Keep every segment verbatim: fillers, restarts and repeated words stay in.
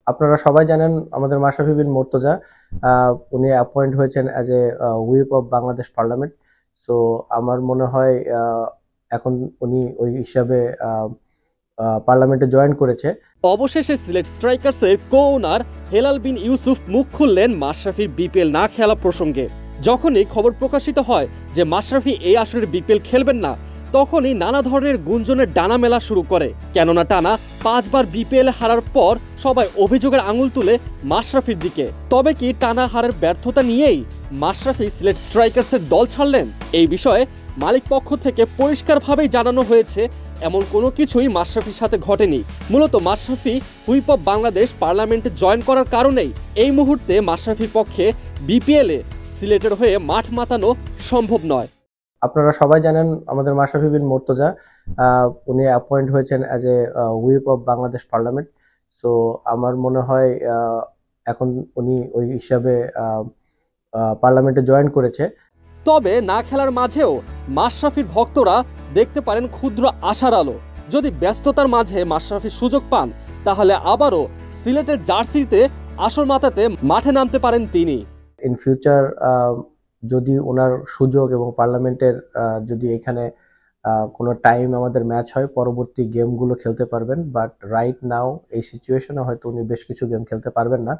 আপনারা সবাই জানেন আমাদের মাশরাফি বিন মুর্তজা উনি অ্যাপয়েন্ট হয়েছেন as a whip of Bangladesh parliament. So আমার মনে হয় এখন উনি ওই হিসাবে পার্লামেন্টে জয়েন করেছে। অবশেষে সিলেট স্ট্রাইকার্সের কো ওনার হেলাল বিন ইউসুফ মুখ খুললেন মাশরাফির বিপিএল না খেলা প্রসঙ্গে। যখনই খবর প্রকাশিত হয় যে মাশরাফি এই আসরের বিপিএল খেলবেন না, তখনই নানা ধরনের গুঞ্জনের ডানা মেলা শুরু করে। কেননা টানা পাঁচবার বিপিএল হারার পর সবাই অভিযোগের আঙুল তুলে মাশরাফির দিকে। তবে কি টানা হারের ব্যর্থতা নিয়েই মাশরাফি সিলেট স্ট্রাইকার্সের দল ছাড়লেন? এই বিষয়ে মালিক পক্ষ থেকে পরিষ্কারভাবেই জানানো হয়েছে এমন কোনো কিছুই মাশরাফির সাথে ঘটেনি। মূলত মাশরাফি হুইপ অফ বাংলাদেশ পার্লামেন্টে জয়েন করার কারণেই এই মুহূর্তে মাশরাফির পক্ষে বিপিএলে সিলেটের হয়ে মাঠ মাতানো সম্ভব নয়। আপনারা সবাই জানেন আমাদের মাশরাফি বিন মুর্তজা উনি অ্যাপয়েন্ট হয়েছেন as a whip of Bangladesh parliament. So আমার মনে হয় এখন উনি ওই হিসাবে পার্লামেন্টে জয়েন করেছে। তবে না খেলার মাঝেও মাশরাফির ভক্তরা দেখতে পারেন ক্ষুদ্র আশার আলো। যদি ব্যস্ততার মাঝে মাশরাফি সুযোগ পান, তাহলে আবারও সিলেটের জার্সিতে আসর মাতাতে মাঠে নামতে পারেন তিনি। ইন ফিউচার যদি ওনার সুযোগ এবং পার্লামেন্টের যদি এখানে কোনো টাইম আমাদের ম্যাচ হয়, পরবর্তী গেমগুলো খেলতে পারবেন। বাট রাইট নাও এই সিচুয়েশনে হয়তো উনি বেশ কিছু গেম খেলতে পারবেন না।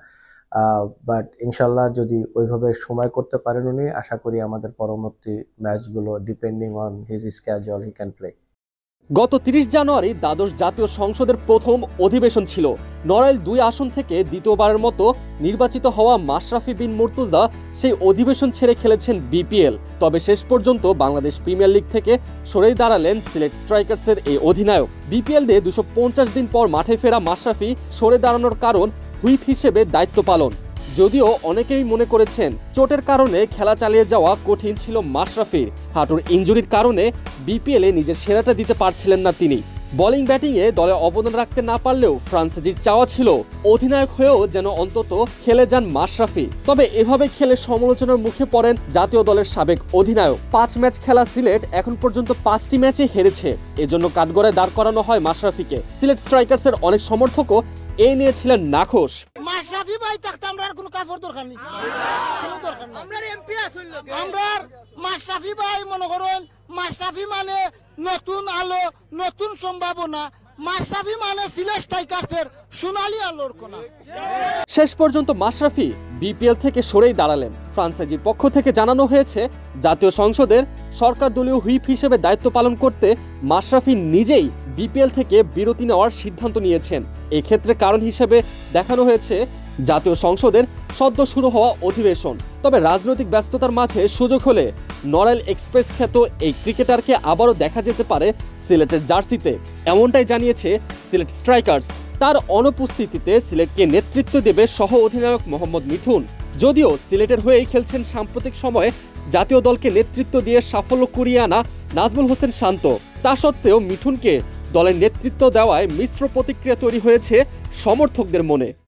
বাট ইনশাল্লাহ যদি ওইভাবে সময় করতে পারেন উনি, আশা করি আমাদের পরবর্তী ম্যাচগুলো depending on his schedule he can play. গত তিরিশ জানুয়ারি দ্বাদশ জাতীয় সংসদের প্রথম অধিবেশন ছিল। নড়াইল দুই আসন থেকে দ্বিতীয়বারের মতো নির্বাচিত হওয়া মাশরাফি বিন মুর্তজা সেই অধিবেশন ছেড়ে খেলেছেন বিপিএল। তবে শেষ পর্যন্ত বাংলাদেশ প্রিমিয়ার লিগ থেকে সরেই দাঁড়ালেন সিলেট স্ট্রাইকার্সের এই অধিনায়ক। বিপিএল দিয়ে দুশো পঞ্চাশ দিন পর মাঠে ফেরা মাশরাফি সরে দাঁড়ানোর কারণ হুইপ হিসেবে দায়িত্ব পালন। যদিও অনেকেই মনে করেছেন চোটের কারণে খেলা চালিয়ে যাওয়া কঠিন ছিল মাশরাফির। হাঁটুর ইনজুরির কারণে বিপিএলে নিজের সেরাটা দিতে পারছিলেন না তিনি। বোলিং ব্যাটিংয়ে দলে অবদান রাখতে না পারলেও ফ্রান্সিজির চাওয়া ছিল অধিনায়ক হয়েও যেন অন্তত খেলে যান মাশরাফি। তবে এভাবে খেলে সমালোচনার মুখে পড়েন জাতীয় দলের সাবেক অধিনায়ক। পাঁচ ম্যাচ খেলা সিলেট এখন পর্যন্ত পাঁচটি ম্যাচে হেরেছে, এজন্য কাঠগড়ায় দাঁড় করানো হয় মাশরাফিকে। সিলেট স্ট্রাইকার্সের অনেক সমর্থকও এই নিয়ে ছিলেন নাখোশ। মাশরাফি ভাই থাকতে আমরা আর কোনো কাপড় দরকার নেই, কোনো দরকার নেই। আমরা এমপি আসল আমরা মাশরাফি ভাই মনে করেন, মাশরাফি মানে নতুন আলো, নতুন সম্ভাবনা। মাশরাফি মানে সিলেট স্ট্রাইকার্সের সোনালী আলোর কোনা। শেষ পর্যন্ত মাশরাফি বিপিএল থেকে সরেই দাঁড়ালেন। ফ্রান্সাইজির পক্ষ থেকে জানানো হয়েছে জাতীয় সংসদের সরকার দলীয় হুইপ হিসেবে দায়িত্ব পালন করতে মাশরাফি নিজেই বিপিএল থেকে বিরতি নেওয়ার সিদ্ধান্ত নিয়েছেন। এক্ষেত্রে কারণ হিসেবে দেখানো হয়েছে জাতীয় সংসদের সদ্য শুরু হওয়া অধিবেশন। তবে রাজনৈতিক ব্যস্ততার মাঝে সুযোগ হলে নড়াইল এক্সপ্রেস খ্যাত এই ক্রিকেটারকে আবারও দেখা যেতে পারে সিলেটের জার্সিতে, এমনটাই জানিয়েছে সিলেট স্ট্রাইকার্স। তার অনুপস্থিতিতে সিলেটকে নেতৃত্ব দেবে সহ অধিনায়ক মোহাম্মদ মিঠুন। যদিও সিলেটের হয়েই খেলছেন সাম্প্রতিক সময়ে জাতীয় দলকে নেতৃত্ব দিয়ে সাফল্য কুড়িয়ে আনা নাজমুল হোসেন শান্ত। তা সত্ত্বেও মিঠুনকে দলের নেতৃত্ব দেওয়ায় মিশ্র প্রতিক্রিয়া তৈরি হয়েছে সমর্থকদের মনে।